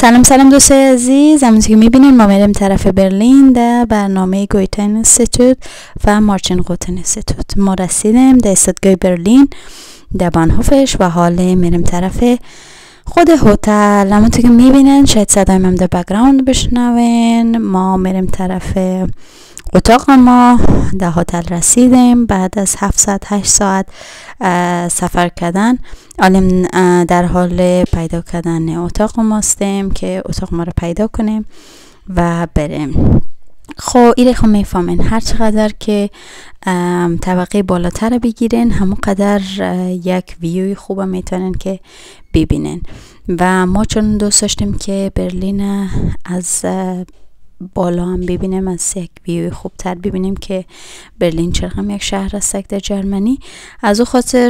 سلام دوستای عزیز، همونطور که میبینین ما میریم طرف برلین در برنامه گویته اینستیتوت و مارچین قوت اینستیتوت. ما رسیدیم در ایستگاه برلین در بانهوفش و حالا میریم طرف خود هتل. همونطور که میبینین شاید صدای من در بک‌گراند بشنوین. ما میریم طرف اتاق ما. در هتل رسیدیم بعد از 7 ساعت 8 ساعت سفر کردن. حالا در حال پیدا کردن اتاق ما هستیم که اتاق ما رو پیدا کنیم و بریم. خب این رو میفهمین هر چقدر که طبقه بالاتر بگیرین همون قدر یک ویوی خوب میتونین که ببینین. و ما چون دوست داشتیم که برلین از بالا هم ببینیم، از یک ویوی خوبتر ببینیم که برلین چقدر یک شهر است در جرمنی، از او خاطر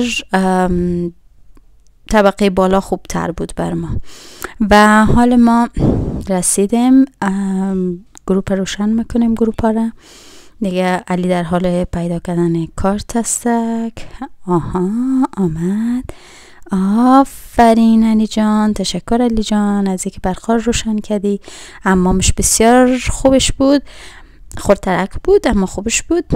طبقه بالا خوبتر بود بر ما. و حال ما رسیدیم، گروپ روشن میکنیم گروپ ها را دیگه. علی در حال پیدا کردن کارت هستک. آها آمد. آفرین علی جان، تشکر علی جان از اینکه برقار روشن کردی. امامش بسیار خوبش بود، خورترک بود اما خوبش بود.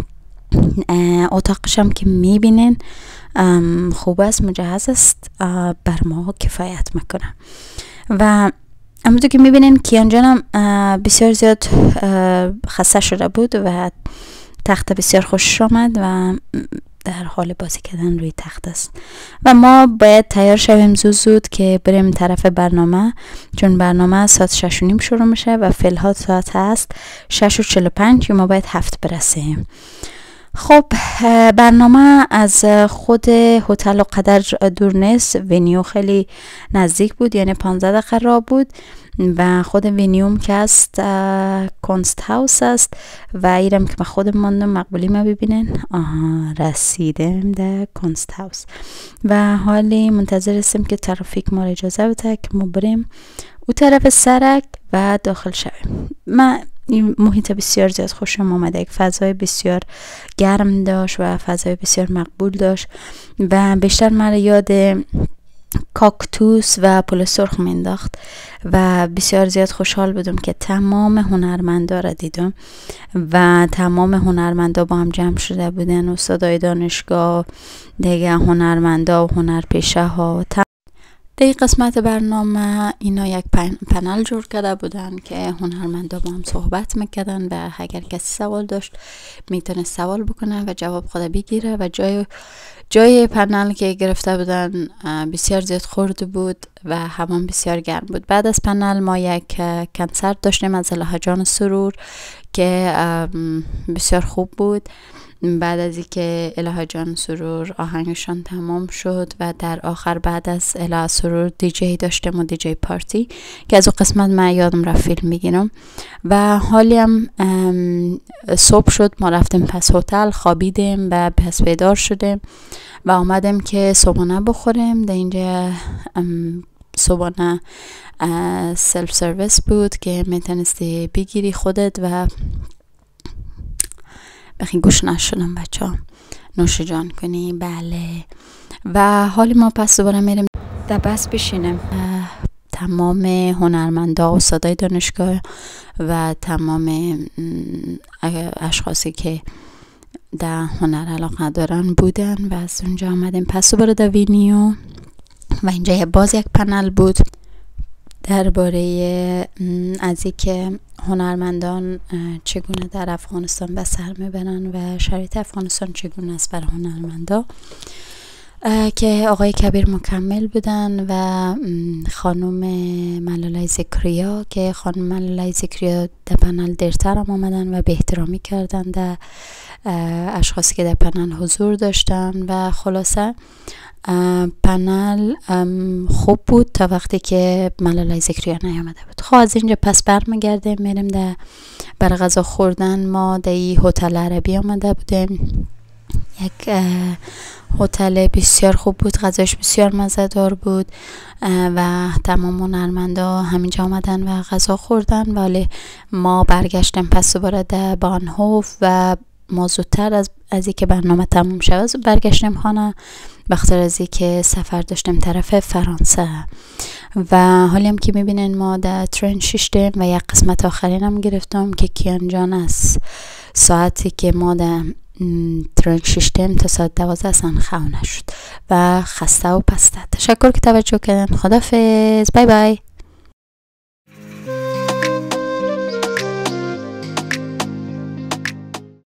اتاقش هم که میبینین خوب است، مجهز است، بر ما کفایت میکنه. و همونطور که میبینین کیان جانم بسیار زیاد خسته شده بود و تخت بسیار خوشش آمد و در حال بازی کردن روی تخت است. و ما باید تیار شویم زود که بریم طرف برنامه، چون برنامه ساعت 6:30 شروع میشه و فعلا ساعت هست 6:45 که ما باید 7 برسیم. خب برنامه از خود هتل و قدر دور نیست، ونیو خیلی نزدیک بود، یعنی 15 دقیقه راه بود. و خود ونیوم که است کنست هاوس است و ایرم که ما خودم ماندم مقبولی ما ببینین. رسیدیم در کنست هاوس و حالی منتظر هستیم که ترافیک ما اجازه بده که ما بریم او طرف سرک و داخل شویم. من این محیط بسیار زیاد خوشم آمده، یک فضای بسیار گرم داشت و فضای بسیار مقبول داشت و بیشتر من یاد کاکتوس و پل سرخ مینداخت و بسیار زیاد خوشحال بودم که تمام هنرمندا را دیدم و تمام هنرمندا با هم جمع شده بودن، استادای دانشگاه دیگه، هنرمندا و هنرپیشه ها. در قسمت برنامه اینا یک پنل جور کرده بودن که هنرمندا با هم صحبت میکردن و اگر کسی سوال داشت میتونه سوال بکنه و جواب خود بگیره. و جای پنل که گرفته بودن بسیار زیاد خرد بود و همان بسیار گرم بود. بعد از پنل ما یک کنسرت داشتیم از الهه جان سرور که بسیار خوب بود. بعد از اینکه الهه جان سرور آهنگشان تمام شد و در آخر بعد از الهه سرور دیجی داشتیم و دیجی پارتی که از اون قسمت من یادم رفت فیلم میگیرم. و حالی هم صبح شد، ما رفتیم پس هتل خوابیدیم و پس بیدار شدیم و آمدیم که صبحانه بخوریم. در اینجا صبحانه سلف سرویس بود که میتونستی بگیری خودت و بخی گوش نشدم بچه ها نوش جان کنی. بله. و حالی ما پس دوباره میریم در بس بشینیم. تمام هنرمندا و استادای دانشگاه و تمام اشخاصی که در هنر علاقه دارن بودن و از اونجا آمدیم پس دوباره در وینیو و اینجا باز یک پنل بود درباره از اینکه هنرمندان چگونه در افغانستان به سر میبرن و شرایط افغانستان چگونه است برای هنرمندا، که آقای کبیر مکمل بودن و خانم ملالای ذکریا که خانم ملالای ذکریا در پنل دیرتر هم آمدن و به احترامی کردن در اشخاصی که در پنل حضور داشتن. و خلاصه پنل خوب بود تا وقتی که ملالای ذکریا نیامده بود. خب از اینجا پس برمیگردیم میریم در برای غذا خوردن. ما در هتل عربی آمده بودیم، یک هتل بسیار خوب بود، غذاش بسیار مزه‌دار بود و تمام هنرمندا همینجا آمدن و غذا خوردن. ولی ما برگشتیم پس دوباره در بانهوف و ما زودتر از اینکه برنامه تموم شد برگشتیم خانه، بخاطر از اینکه سفر داشتیم طرف فرانسه. و حالی هم که میبینین ما در ترین ششتیم و یک قسمت آخرین هم گرفتم که کیان جان از ساعتی که ما در ترین ششتیم تا ساعت 12 اصلا خونه شد و خسته و پسته. تشکر که توجه کردن. خدافظ. بای بای.